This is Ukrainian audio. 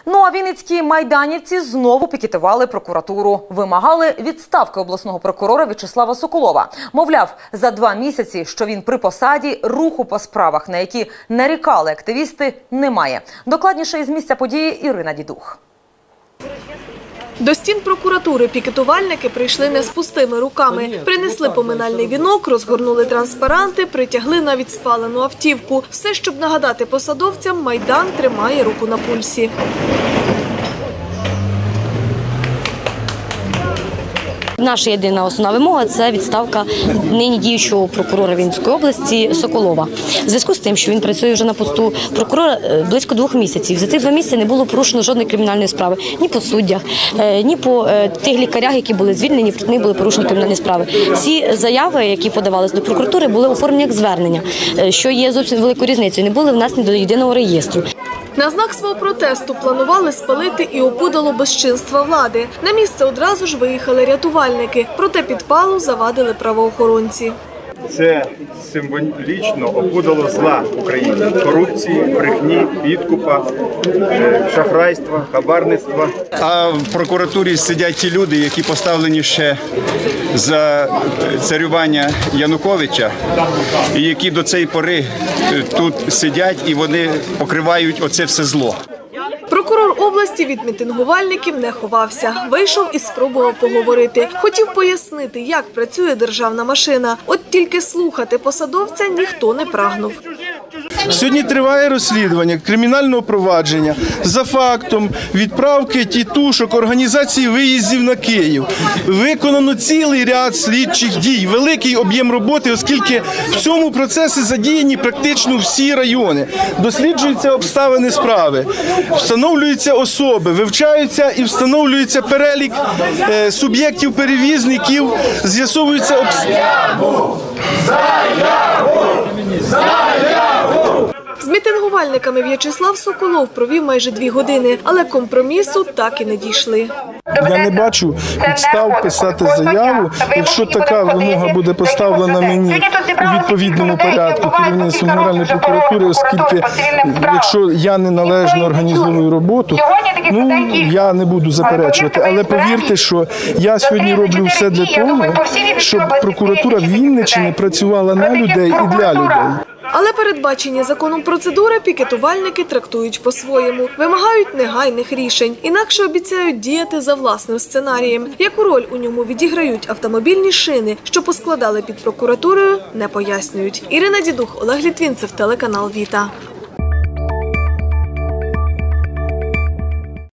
Ну а вінницькі майданівці знову пікетували прокуратуру. Вимагали відставки обласного прокурора В'ячеслава Соколова. Мовляв, за 2 місяці, що він при посаді, руху по справах, на які нарікали активісти, немає. Докладніше із місця події Ірина Дідух. До стін прокуратури пікетувальники прийшли не з пустими руками. Принесли поминальний вінок, розгорнули транспаранти, притягли навіть спалену автівку. Все, щоб нагадати посадовцям, Майдан тримає руку на пульсі. Наша єдина основна вимога – це відставка нині діючого прокурора Вінницької області Соколова. У зв'язку з тим, що він працює вже на посту прокурора близько 2 місяців. За цих 2 місяці не було порушено жодної кримінальної справи. Ні по суддях, ні по тих лікарях, які були звільнені, проти них були порушені кримінальні справи. Всі заяви, які подавалися до прокуратури, були оформлені як звернення, що є зовсім великою різницею, не були внесені до єдиного реєстру. На знак свого протесту планували спалити і опудало безчинства влади. На місце одразу ж виїхали рятувальники, проте підпалу завадили правоохоронці. Це символічно опудало зла в Україні. Корупції, брехні, підкупа, шахрайства, хабарництва. А в прокуратурі сидять ті люди, які поставлені ще за царювання Януковича, і які до цієї пори тут сидять і вони покривають оце все зло. Прокурор області від мітингувальників не ховався. Вийшов і спробував поговорити. Хотів пояснити, як працює державна машина. От тільки слухати посадовця ніхто не прагнув. Сьогодні триває розслідування кримінального провадження за фактом відправки тітушок організації виїздів на Київ. Виконано цілий ряд слідчих дій, великий об'єм роботи, оскільки в цьому процесі задіяні практично всі райони. Досліджуються обставини справи, встановлюються особи, вивчаються і встановлюється перелік суб'єктів-перевізників, з'ясовуються обставини. З мітингувальниками В'ячеслав Соколов провів майже 2 години, але компромісу так і не дійшли. Я не бачу підстав писати заяву, якщо така вимога буде поставлена мені у відповідному порядку керівництвом Генеральної прокуратури, оскільки якщо я неналежно організовую роботу, я не буду заперечувати. Але повірте, що я сьогодні роблю все для того, щоб прокуратура Вінниччини працювала на людей і для людей. Але передбачені законом процедури пікетувальники трактують по-своєму. Вимагають негайних рішень. Інакше обіцяють діяти за власним сценарієм. Яку роль у ньому відіграють автомобільні шини, що поскладали під прокуратурою, не пояснюють. Ірина Дідух, Олег Літвінцев, телеканал «Віта».